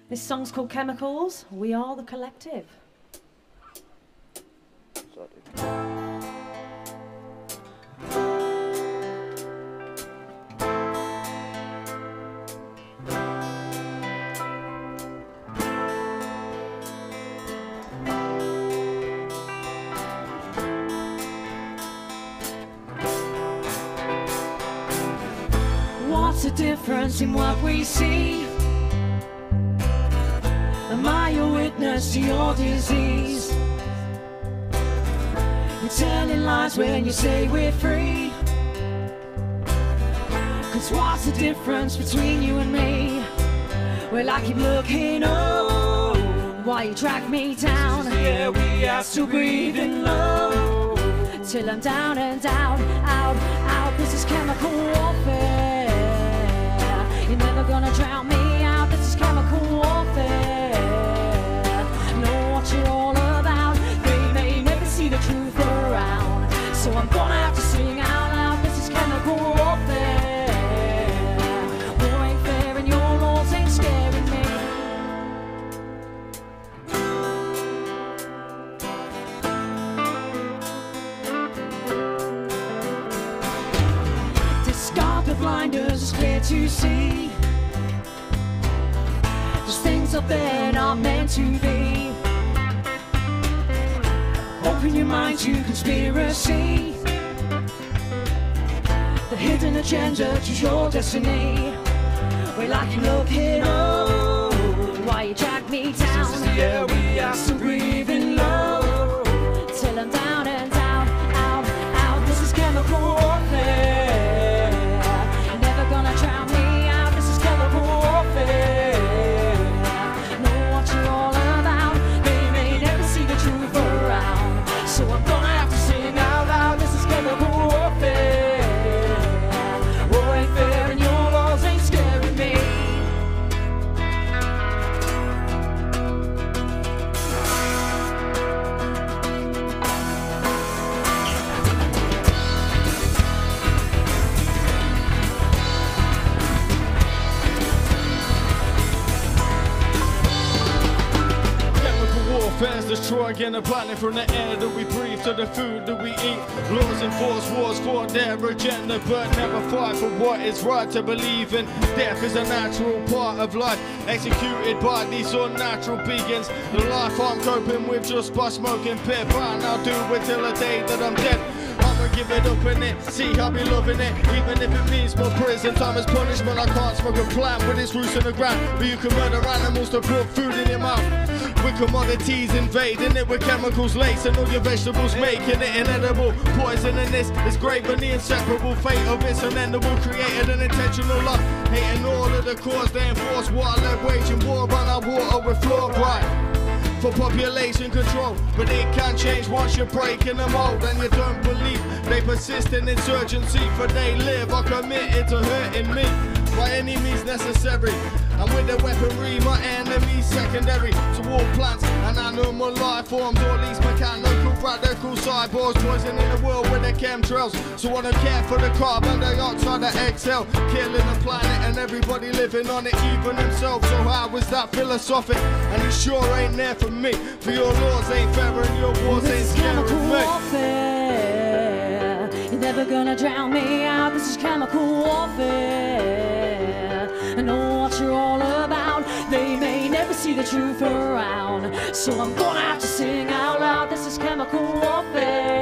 This song's called Chemicals. We are the collective. What's the difference in what we see? Am I a witness to your disease? You're telling lies when you say we're free. Cause what's the difference between you and me? Well, I keep looking up while you drag me down. Yeah, we are still breathing low till I'm down and out, out, out. This is chemical warfare. You're never gonna drown me out. This is chemical warfare. Know what you're all about. They may never see the truth around, so I'm gonna have to sing out loud. This is chemical warfare. War ain't fair and your laws ain't scaring me. Discard the blinders, it's clear to see. There's things up there not meant to be. Open your mind to conspiracy. The hidden agenda to your destiny. Well, I can look it up while you drag me down. Yeah, we are still breathing low till I'm down and out, out, out. This is chemical warfare. Never gonna drown me out. This is chemical warfare. Know what you're all about. They may never see the truth around, so I'm gonna have to sing out loud. This is chemical warfare. War ain't fair and your laws ain't scaring me. Warfare's destroying the planet, from the air that we breathe to the food that we eat. Laws enforce wars for their agenda, but never fight for what is right to believe in. Death is a natural part of life, executed by these unnatural beings. The life I'm coping with just by smoking pip, and I'll do it till the day that I'm dead. I'ma give it up in it, see I'll be loving it, even if it means more prison time as punishment. I can't smoke a plant with its roots in the ground, but you can murder animals to put food in your mouth. With commodities invading it, with chemicals lacing all your vegetables, making it inedible. Poisoning this is great, but the inseparable fate of it's unendable. Created an intentional love, hating all of the cause. They enforce water, waging war on our water with fluoride for population control, but it can change once you're breaking the mold. And you don't believe they persist in insurgency, for they live are committed to hurting me by any means necessary. And with the weaponry, my enemy's secondary to all plants and animal life forms, or at least mechanical, radical cyborgs, poisoning the world with their chemtrails. So I don't care for the carbon dioxide that exhale, killing the planet and everybody living on it, even themselves. So how is that philosophic? And it sure ain't there for me, for your laws ain't fair and your wars ain't scaring me. Warfare. You're never gonna drown me out. This is chemical warfare. I know what you're all about. They may never see the truth around, so I'm gonna have to sing out loud. This is chemical warfare.